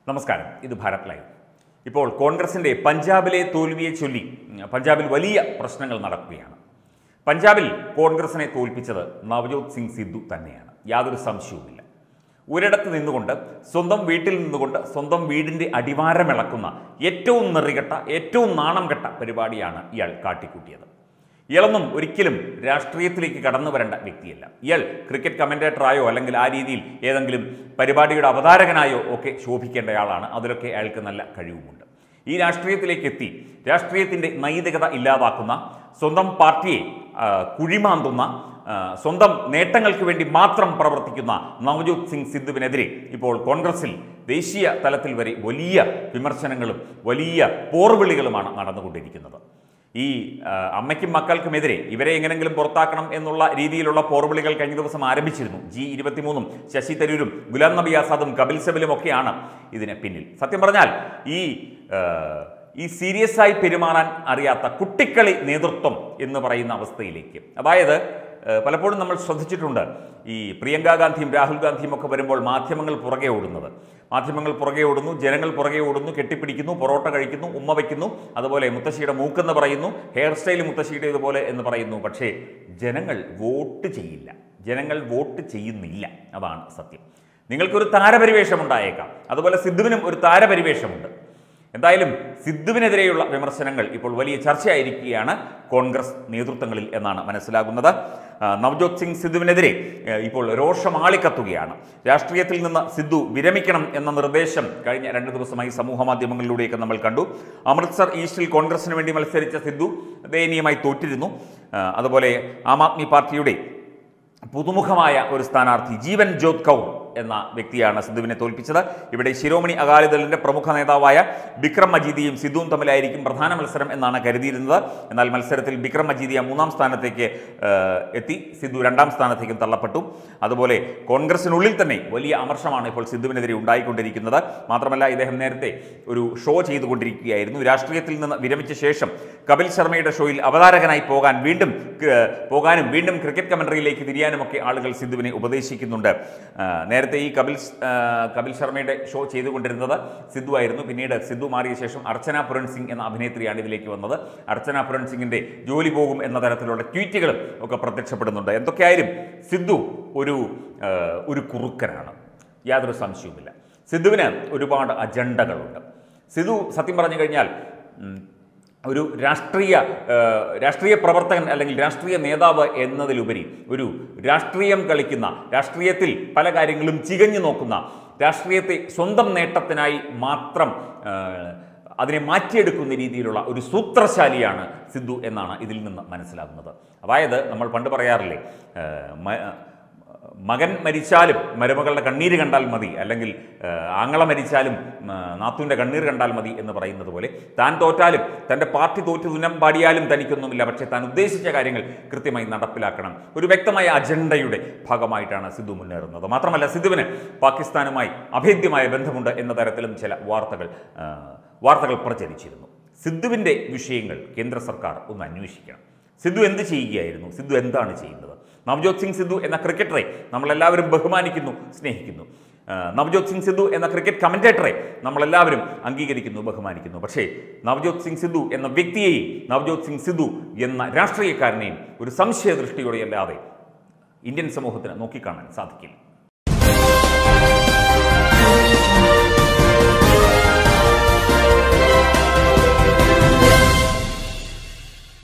നമസ്കാരം, ഇത് ഭാരത് ലൈവ്. ഇപ്പോൾ കോൺഗ്രസിൻ്റെ പഞ്ചാബിലെ തോൽവിയെ ചൊല്ലി പഞ്ചാബിൽ വലിയ പ്രശ്നങ്ങൾ നടക്കുകയാണ്. പഞ്ചാബിൽ കോൺഗ്രസിനെ തോൽപ്പിച്ചത് നവജോത് സിംഗ് സിദ്ധു തന്നെയാണ്, യാതൊരു സംശയവുമില്ല. ഒരിടത്ത് നിന്നുകൊണ്ട് സ്വന്തം വീട്ടിൽ നിന്നുകൊണ്ട് സ്വന്തം വീടിൻ്റെ അടിവാരമിളക്കുന്ന ഏറ്റവും നെറികെട്ട ഏറ്റവും നാണം കെട്ട പരിപാടിയാണ് ഇയാൾ കാട്ടിക്കൂട്ടിയത്. ഇയാളൊന്നും ഒരിക്കലും രാഷ്ട്രീയത്തിലേക്ക് കടന്നു വരേണ്ട വ്യക്തിയല്ല. ഇയാൾ ക്രിക്കറ്റ് കമൻറ്റേറ്ററായോ അല്ലെങ്കിൽ ആ രീതിയിൽ ഏതെങ്കിലും പരിപാടിയുടെ അവതാരകനായോ ഒക്കെ ശോഭിക്കേണ്ടയാളാണ്. അതിലൊക്കെ അയാൾക്ക് നല്ല കഴിവുമുണ്ട്. ഈ രാഷ്ട്രീയത്തിലേക്ക് എത്തി രാഷ്ട്രീയത്തിൻ്റെ നൈതികത ഇല്ലാതാക്കുന്ന, സ്വന്തം പാർട്ടിയെ കുഴിമാന്തുന്ന, സ്വന്തം നേട്ടങ്ങൾക്ക് വേണ്ടി മാത്രം പ്രവർത്തിക്കുന്ന നവജോത് സിംഗ് സിദ്ധുവിനെതിരെ ഇപ്പോൾ കോൺഗ്രസിൽ ദേശീയ തലത്തിൽ വരെ വലിയ വിമർശനങ്ങളും വലിയ പോർവിളികളുമാണ് നടന്നുകൊണ്ടിരിക്കുന്നത്. ഈ അമ്മയ്ക്കും മക്കൾക്കുമെതിരെ ഇവരെ എങ്ങനെങ്കിലും പുറത്താക്കണം എന്നുള്ള രീതിയിലുള്ള പോർവിളികൾ കഴിഞ്ഞ ദിവസം ആരംഭിച്ചിരുന്നു. G23 ശശി തരൂരും ഗുലാം നബി ആസാദും കപിൽ സിബലും ഒക്കെയാണ് ഇതിന് പിന്നിൽ. സത്യം പറഞ്ഞാൽ ഈ സീരിയസ് ആയി പെരുമാറാൻ അറിയാത്ത കുട്ടിക്കളി നേതൃത്വം എന്ന് പറയുന്ന അവസ്ഥയിലേക്ക്, അതായത് പലപ്പോഴും നമ്മൾ ശ്രദ്ധിച്ചിട്ടുണ്ട്, ഈ പ്രിയങ്ക ഗാന്ധിയും രാഹുൽ ഗാന്ധിയും ഒക്കെ വരുമ്പോൾ മാധ്യമങ്ങൾ പുറകെ ഓടുന്നത്. മാധ്യമങ്ങൾ പുറകെ ഓടുന്നു, ജനങ്ങൾ പുറകെ ഓടുന്നു, കെട്ടിപ്പിടിക്കുന്നു, പൊറോട്ട കഴിക്കുന്നു, ഉമ്മ വയ്ക്കുന്നു, അതുപോലെ മുത്തശ്ശിയുടെ മൂക്കെന്ന് പറയുന്നു, ഹെയർ സ്റ്റൈൽ മുത്തശ്ശിയുടെ ഇതുപോലെ എന്ന് പറയുന്നു. പക്ഷേ ജനങ്ങൾ വോട്ട് ചെയ്യില്ല, ജനങ്ങൾ വോട്ട് ചെയ്യുന്നില്ല. അതാണ് സത്യം. നിങ്ങൾക്കൊരു താരപരിവേഷം ഉണ്ടായേക്കാം, അതുപോലെ സിദ്ധുവിനും ഒരു താരപരിവേഷമുണ്ട്. എന്തായാലും സിദ്ധുവിനെതിരെയുള്ള വിമർശനങ്ങൾ ഇപ്പോൾ വലിയ ചർച്ചയായിരിക്കുകയാണ് കോൺഗ്രസ് നേതൃത്വങ്ങളിൽ എന്നാണ് മനസ്സിലാകുന്നത്. നവജോത് സിംഗ് സിദ്ധുവിനെതിരെ ഇപ്പോൾ രോഷമാളിക്കത്തുകയാണ്. രാഷ്ട്രീയത്തിൽ നിന്ന് സിദ്ധു വിരമിക്കണം എന്ന നിർദ്ദേശം കഴിഞ്ഞ 2 ദിവസമായി സമൂഹ മാധ്യമങ്ങളിലൂടെയൊക്കെ നമ്മൾ കണ്ടു. അമൃത്സർ ഈസ്റ്റിൽ കോൺഗ്രസിന് വേണ്ടി മത്സരിച്ച സിദ്ധു ദയനീയമായി തോറ്റിരുന്നു. അതുപോലെ ആം ആദ്മി പാർട്ടിയുടെ പുതുമുഖമായ ഒരു സ്ഥാനാർത്ഥി ജീവൻ ജോത് കൗർ എന്ന വ്യക്തിയാണ് സിദ്ധുവിനെ തോൽപ്പിച്ചത്. ഇവിടെ ശിരോമണി അകാലിദളിന്റെ പ്രമുഖ നേതാവായ ബിക്രം മജീദിയും സിദ്ധുവും തമ്മിലായിരിക്കും പ്രധാന മത്സരം എന്നാണ് കരുതിയിരുന്നത്. എന്നാൽ മത്സരത്തിൽ ബിക്രം മജീദിയ 3ാം സ്ഥാനത്തേക്ക് എത്തി, സിദ്ധു 2ാം സ്ഥാനത്തേക്കും തള്ളപ്പെട്ടു. അതുപോലെ കോൺഗ്രസിനുള്ളിൽ തന്നെ വലിയ അമർഷമാണ് ഇപ്പോൾ സിദ്ധുവിനെതിരെ ഉണ്ടായിക്കൊണ്ടിരിക്കുന്നത്. മാത്രമല്ല, ഇദ്ദേഹം നേരത്തെ ഒരു ഷോ ചെയ്തുകൊണ്ടിരിക്കുകയായിരുന്നു. രാഷ്ട്രീയത്തിൽ നിന്ന് വിരമിച്ച ശേഷം കപിൽ ശർമ്മയുടെ ഷോയിൽ അവതാരകനായി പോകാനും വീണ്ടും ക്രിക്കറ്റ് കമന്ററിയിലേക്ക് തിരിയാനുമൊക്കെ ആളുകൾ സിദ്ധുവിനെ ഉപദേശിക്കുന്നുണ്ട്. നേരത്തെ ഈ കപിൽ ശർമ്മയുടെ ഷോ ചെയ്തുകൊണ്ടിരുന്നത് സിദ്ധു ആയിരുന്നു. പിന്നീട് സിദ്ധു മാറിയ ശേഷം അർച്ചന പുരൺ സിംഗ് എന്ന അഭിനേത്രിയാണ് ഇതിലേക്ക് വന്നത്. അർച്ചന പുരൺ സിംഗിന്റെ ജോലി പോകും എന്ന തരത്തിലുള്ള ട്വീറ്റുകളും ഒക്കെ പ്രത്യക്ഷപ്പെടുന്നുണ്ട്. എന്തൊക്കെയായാലും സിദ്ധു ഒരു കുറുക്കനാണ്, യാതൊരു സംശയവുമില്ല. സിദ്ധുവിന് ഒരുപാട് അജണ്ടകളുണ്ട്. സിദ്ധു സത്യം പറഞ്ഞു കഴിഞ്ഞാൽ ഒരു രാഷ്ട്രീയ പ്രവർത്തകൻ അല്ലെങ്കിൽ രാഷ്ട്രീയ നേതാവ് എന്നതിലുപരി ഒരു രാഷ്ട്രീയം കളിക്കുന്ന, രാഷ്ട്രീയത്തിൽ പല കാര്യങ്ങളും ചികഞ്ഞു നോക്കുന്ന, രാഷ്ട്രീയത്തെ സ്വന്തം നേട്ടത്തിനായി മാത്രം അതിനെ മാറ്റിയെടുക്കുന്ന രീതിയിലുള്ള ഒരു സൂത്രശാലിയാണ് സിദ്ധു എന്നാണ് ഇതിൽ നിന്ന് മനസ്സിലാകുന്നത്. അതായത് നമ്മൾ പണ്ട് പറയാറില്ലേ, മകൻ മരിച്ചാലും മരുമകളുടെ കണ്ണീര് കണ്ടാൽ മതി, അല്ലെങ്കിൽ ആങ്ങള മരിച്ചാലും നാത്തൂൻ്റെ കണ്ണീർ കണ്ടാൽ മതി എന്ന് പറയുന്നത് പോലെ, താൻ തോറ്റാലും തൻ്റെ പാർട്ടി തോറ്റു തുന്നം പാടിയാലും തനിക്കൊന്നുമില്ല, പക്ഷേ താൻ ഉദ്ദേശിച്ച കാര്യങ്ങൾ കൃത്യമായി നടപ്പിലാക്കണം. ഒരു വ്യക്തമായ അജണ്ടയുടെ ഭാഗമായിട്ടാണ് സിദ്ധു മുന്നേറുന്നത്. മാത്രമല്ല, സിദ്ധുവിന് പാകിസ്ഥാനുമായി അഭേദ്യമായ ബന്ധമുണ്ട് എന്ന തരത്തിലും ചില വാർത്തകൾ പ്രചരിച്ചിരുന്നു. സിദ്ധുവിൻ്റെ വിഷയങ്ങൾ കേന്ദ്ര സർക്കാർ ഒന്ന് അന്വേഷിക്കണം. സിദ്ധു എന്ത് ചെയ്യുകയായിരുന്നു? സിദ്ധു എന്താണ് ചെയ്യുന്നത്? നവജോത് സിംഗ് സിദ്ധു എന്ന ക്രിക്കറ്ററെ നമ്മളെല്ലാവരും ബഹുമാനിക്കുന്നു, സ്നേഹിക്കുന്നു. നവജോത് സിംഗ് സിദ്ധു എന്ന ക്രിക്കറ്റ് കമൻറ്റേറ്ററെ നമ്മളെല്ലാവരും അംഗീകരിക്കുന്നു, ബഹുമാനിക്കുന്നു. പക്ഷേ നവജോത് സിംഗ് സിദ്ധു എന്ന വ്യക്തിയെയും നവജോത് സിംഗ് സിദ്ധു എന്ന രാഷ്ട്രീയക്കാരനെയും ഒരു സംശയദൃഷ്ടിയോടെയല്ലാതെ ഇന്ത്യൻ സമൂഹത്തിന് നോക്കിക്കാണാൻ സാധിക്കില്ല.